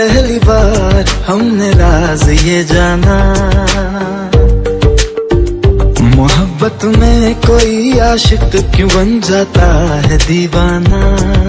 पहली बार हमने राज ये जाना, मोहब्बत में कोई आशिक क्यों बन जाता है दीवाना।